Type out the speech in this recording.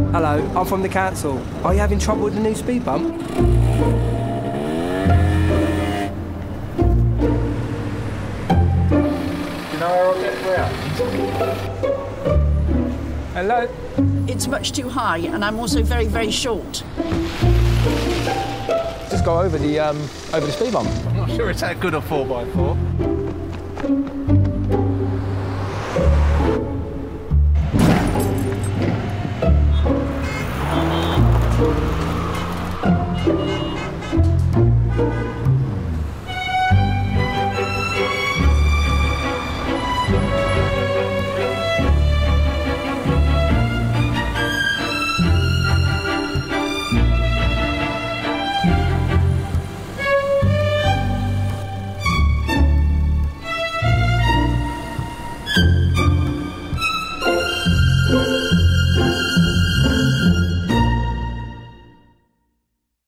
Hello, I'm from the council. Are you having trouble with the new speed bump? You know where I'll get round? Hello? It's much too high, and I'm also very, very short. Just go over the speed bump. I'm not sure it's that good a 4x4.